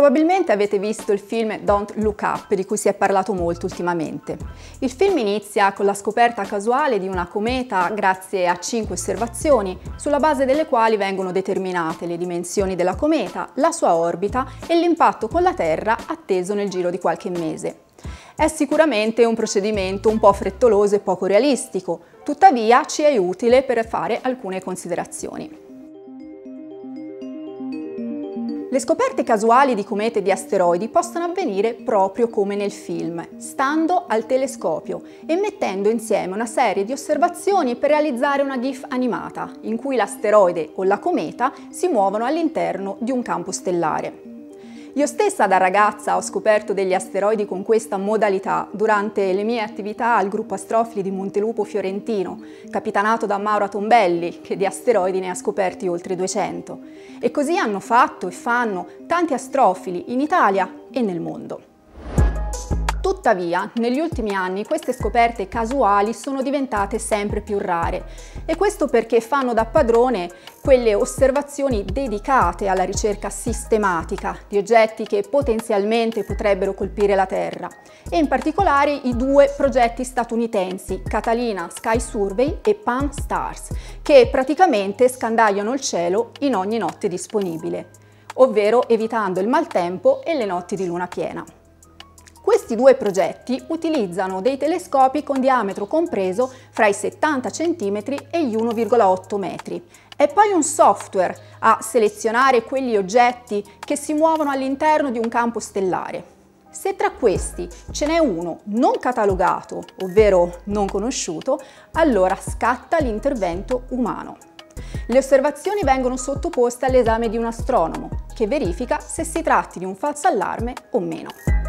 Probabilmente avete visto il film Don't Look Up, di cui si è parlato molto ultimamente. Il film inizia con la scoperta casuale di una cometa grazie a 5 osservazioni, sulla base delle quali vengono determinate le dimensioni della cometa, la sua orbita e l'impatto con la Terra atteso nel giro di qualche mese. È sicuramente un procedimento un po' frettoloso e poco realistico, tuttavia ci è utile per fare alcune considerazioni. Le scoperte casuali di comete e di asteroidi possono avvenire proprio come nel film, stando al telescopio e mettendo insieme una serie di osservazioni per realizzare una GIF animata, in cui l'asteroide o la cometa si muovono all'interno di un campo stellare. Io stessa da ragazza ho scoperto degli asteroidi con questa modalità durante le mie attività al gruppo astrofili di Montelupo Fiorentino, capitanato da Maura Tombelli, che di asteroidi ne ha scoperti oltre 200. E così hanno fatto e fanno tanti astrofili in Italia e nel mondo. Tuttavia, negli ultimi anni queste scoperte casuali sono diventate sempre più rare e questo perché fanno da padrone quelle osservazioni dedicate alla ricerca sistematica di oggetti che potenzialmente potrebbero colpire la Terra e in particolare i 2 progetti statunitensi Catalina Sky Survey e Pan-STARRS, che praticamente scandagliano il cielo in ogni notte disponibile, ovvero evitando il maltempo e le notti di luna piena. Questi 2 progetti utilizzano dei telescopi con diametro compreso fra i 70 cm e gli 1,8 metri. È poi un software a selezionare quegli oggetti che si muovono all'interno di un campo stellare. Se tra questi ce n'è uno non catalogato, ovvero non conosciuto, allora scatta l'intervento umano. Le osservazioni vengono sottoposte all'esame di un astronomo, che verifica se si tratti di un falso allarme o meno.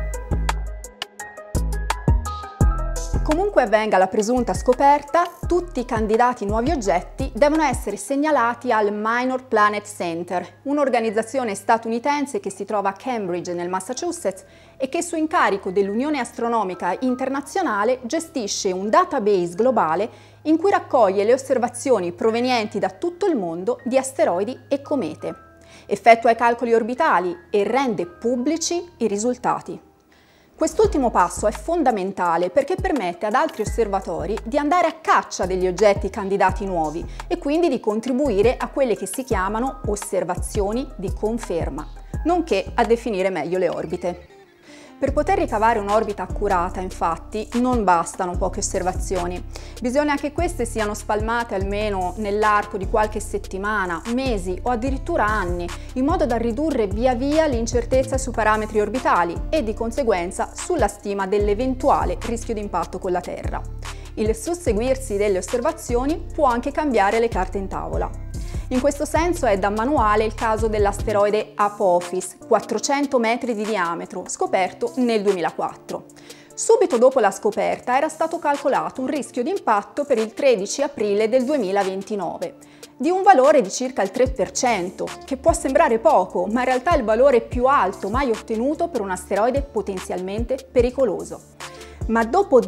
Comunque avvenga la presunta scoperta, tutti i candidati nuovi oggetti devono essere segnalati al Minor Planet Center, un'organizzazione statunitense che si trova a Cambridge nel Massachusetts e che su incarico dell'Unione Astronomica Internazionale gestisce un database globale in cui raccoglie le osservazioni provenienti da tutto il mondo di asteroidi e comete, effettua i calcoli orbitali e rende pubblici i risultati. Quest'ultimo passo è fondamentale perché permette ad altri osservatori di andare a caccia degli oggetti candidati nuovi e quindi di contribuire a quelle che si chiamano osservazioni di conferma, nonché a definire meglio le orbite. Per poter ricavare un'orbita accurata, infatti, non bastano poche osservazioni. Bisogna che queste siano spalmate almeno nell'arco di qualche settimana, mesi o addirittura anni, in modo da ridurre via via l'incertezza sui parametri orbitali e di conseguenza sulla stima dell'eventuale rischio di impatto con la Terra. Il susseguirsi delle osservazioni può anche cambiare le carte in tavola. In questo senso è da manuale il caso dell'asteroide Apophis, 400 metri di diametro, scoperto nel 2004. Subito dopo la scoperta era stato calcolato un rischio di impatto per il 13 aprile del 2029, di un valore di circa il 3%, che può sembrare poco, ma in realtà è il valore più alto mai ottenuto per un asteroide potenzialmente pericoloso. Ma dopo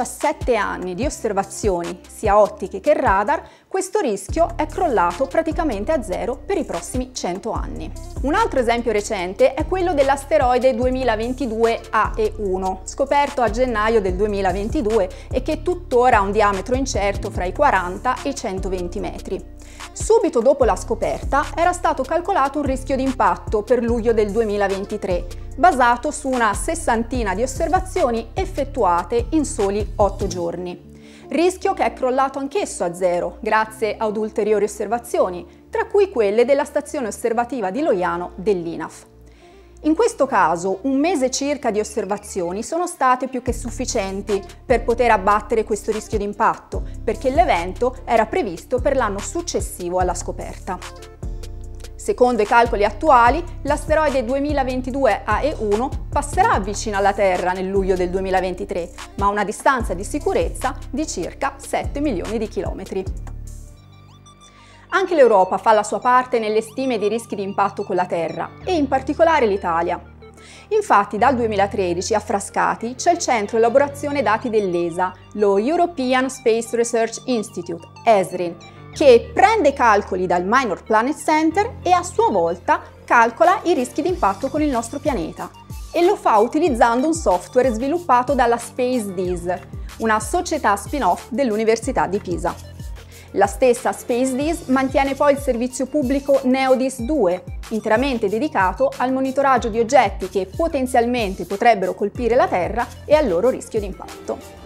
17 anni di osservazioni, sia ottiche che radar, questo rischio è crollato praticamente a zero per i prossimi 100 anni. Un altro esempio recente è quello dell'asteroide 2022 AE1, scoperto a gennaio del 2022 e che tuttora ha un diametro incerto fra i 40 e i 120 metri. Subito dopo la scoperta era stato calcolato un rischio di impatto per luglio del 2023, basato su una sessantina di osservazioni effettuate in soli 8 giorni. Rischio che è crollato anch'esso a zero, grazie ad ulteriori osservazioni, tra cui quelle della stazione osservativa di Loiano dell'INAF. In questo caso, un mese circa di osservazioni sono state più che sufficienti per poter abbattere questo rischio di impatto, perché l'evento era previsto per l'anno successivo alla scoperta. Secondo i calcoli attuali, l'asteroide 2022 AE1 passerà vicino alla Terra nel luglio del 2023, ma a una distanza di sicurezza di circa 7 milioni di chilometri. Anche l'Europa fa la sua parte nelle stime di rischi di impatto con la Terra, e in particolare l'Italia. Infatti dal 2013 a Frascati c'è il centro elaborazione dati dell'ESA, lo European Space Research Institute, ESRIN, che prende calcoli dal Minor Planet Center e a sua volta calcola i rischi di impatto con il nostro pianeta e lo fa utilizzando un software sviluppato dalla SpaceDees, una società spin-off dell'Università di Pisa. La stessa SpaceDees mantiene poi il servizio pubblico NeoDis 2, interamente dedicato al monitoraggio di oggetti che potenzialmente potrebbero colpire la Terra e al loro rischio di impatto.